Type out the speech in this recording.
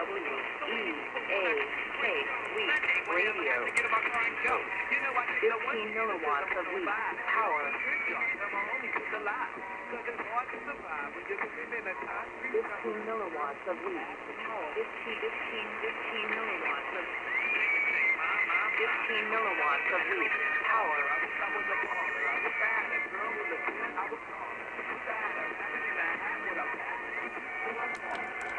Radio. 15 milliwatts of weak power. 15 milliwatts of weak power. 15 milliwatts of 15 milliwatts of weak power. I was